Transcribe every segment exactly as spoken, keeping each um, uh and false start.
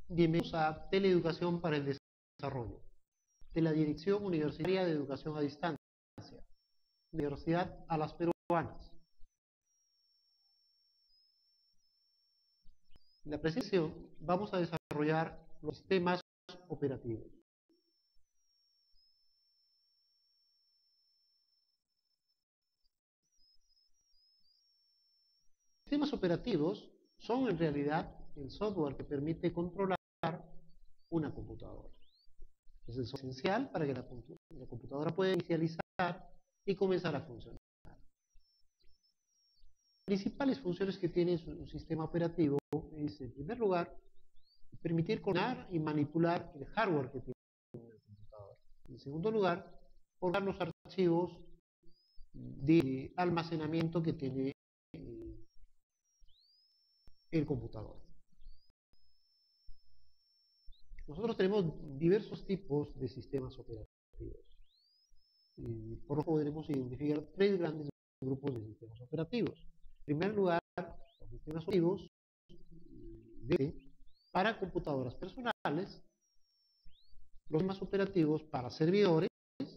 Bienvenidos a Teleeducación para el Desarrollo, de la Dirección Universitaria de Educación a Distancia, Universidad a las Peruanas. En la presentación vamos a desarrollar los sistemas operativos. Los sistemas operativos son en realidad el software que permite controlar una computadora. Es el software esencial para que la, la computadora pueda inicializar y comenzar a funcionar. Las principales funciones que tiene un sistema operativo es, en primer lugar, permitir coordinar y manipular el hardware que tiene una computadora. En segundo lugar, ordenar los archivos de almacenamiento que tiene el computador. Nosotros tenemos diversos tipos de sistemas operativos. Y por lo que podremos identificar tres grandes grupos de sistemas operativos. En primer lugar, los sistemas operativos de, para computadoras personales, los sistemas operativos para servidores,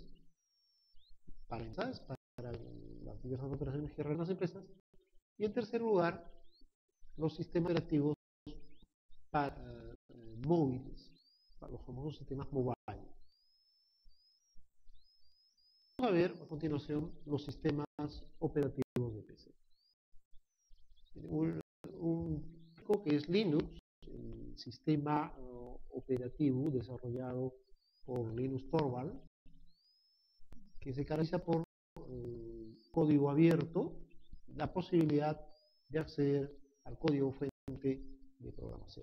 para empresas, para las diversas operaciones que realizan las empresas, y en tercer lugar, los sistemas operativos para uh, móviles, para los famosos sistemas mobile. Vamos a ver a continuación los sistemas operativos de P C. Un, un que es Linux, el sistema uh, operativo desarrollado por Linus Torvalds, que se caracteriza por uh, código abierto, la posibilidad de acceder al código fuente de programación.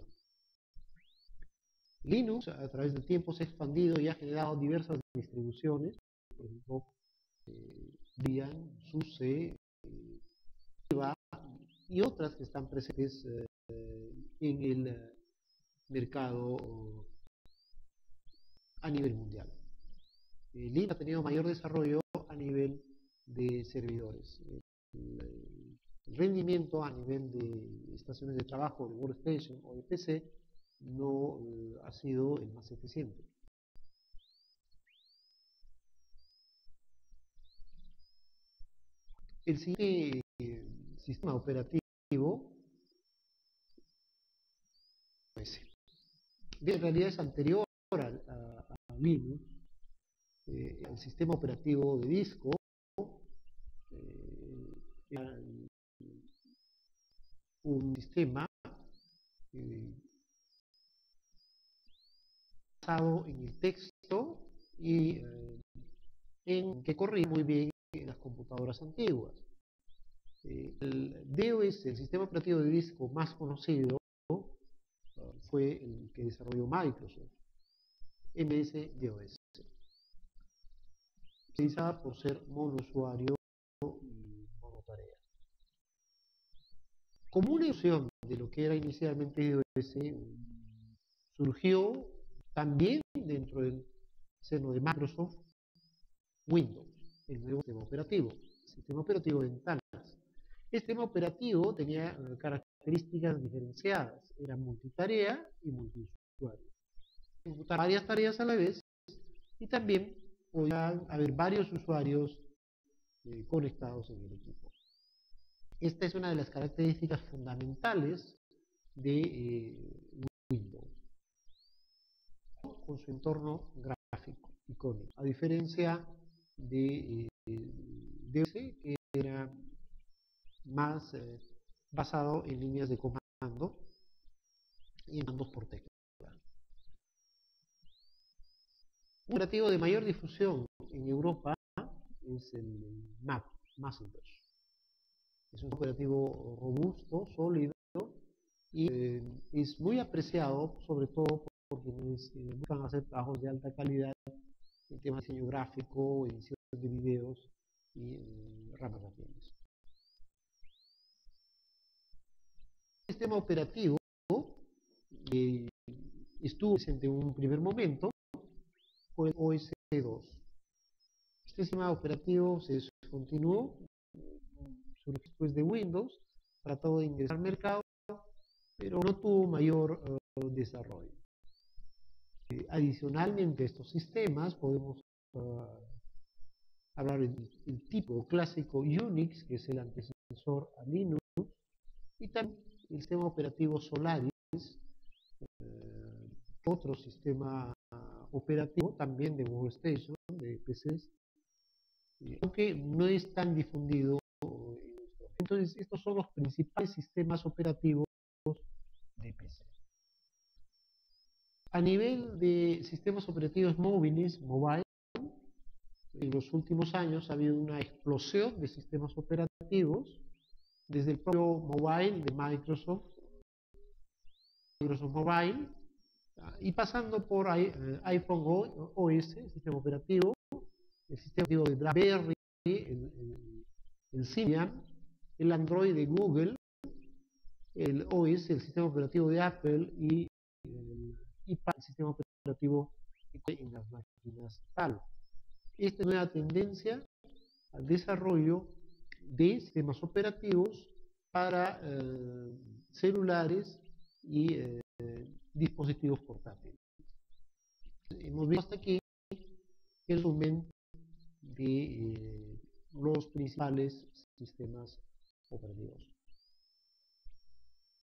Linux a través del tiempo se ha expandido y ha generado diversas distribuciones, por ejemplo, eh, Debian, SUSE, eh, y otras que están presentes eh, en el eh, mercado a nivel mundial. Eh, Linux ha tenido mayor desarrollo a nivel de servidores. El, el rendimiento a nivel de estaciones de trabajo, de workstation o de P C no eh, ha sido el más eficiente. El siguiente eh, sistema operativo pues, en realidad es anterior a, a, a Linux. Eh, el sistema operativo de disco eh, era un sistema eh, basado en el texto y eh, en que corría muy bien en las computadoras antiguas. Eh, el DOS, el sistema operativo de disco más conocido, uh, fue el que desarrolló Microsoft, M S DOS. Se utilizaba por ser monousuario y monotarea. Como una ilusión de lo que era inicialmente DOS, surgió también dentro del seno de Microsoft Windows, el nuevo sistema operativo, el sistema operativo de ventanas. Este sistema operativo tenía características diferenciadas, era multitarea y multiusuario. Ejecutar varias tareas a la vez y también podían haber varios usuarios eh, conectados en el equipo. Esta es una de las características fundamentales de eh, Windows, con su entorno gráfico, icónico, a diferencia de eh, DOS, que era más eh, basado en líneas de comando y en mandos por tecla. Un operativo de mayor difusión en Europa es el Mac, Macintosh. Es un operativo robusto, sólido y eh, es muy apreciado, sobre todo por quienes eh, buscan hacer trabajos de alta calidad en temas de diseño gráfico, edición de videos y eh, ramas afines. El sistema operativo eh, estuvo presente en un primer momento fue el O S dos. Este sistema operativo se descontinuó después de Windows, trató de ingresar al mercado, pero no tuvo mayor desarrollo. Eh, adicionalmente a estos sistemas podemos uh, hablar del, del tipo clásico Unix, que es el antecesor a Linux, y también el sistema operativo Solaris, eh, otro sistema operativo también de Workstation, de P Cs, eh, aunque no es tan difundido. Entonces, estos son los principales sistemas operativos de P C. A nivel de sistemas operativos móviles, mobile, en los últimos años ha habido una explosión de sistemas operativos, desde el propio mobile de Microsoft, Microsoft Mobile, y pasando por iPhone O S, el sistema operativo, el sistema operativo de BlackBerry, el, el, el Symbian, el Android de Google, el O S, el sistema operativo de Apple, y el iPad, el sistema operativo en las máquinas tal. Esta nueva tendencia al desarrollo de sistemas operativos para eh, celulares y eh, dispositivos portátiles. Hemos visto hasta aquí el resumen de eh, los principales sistemas operativos.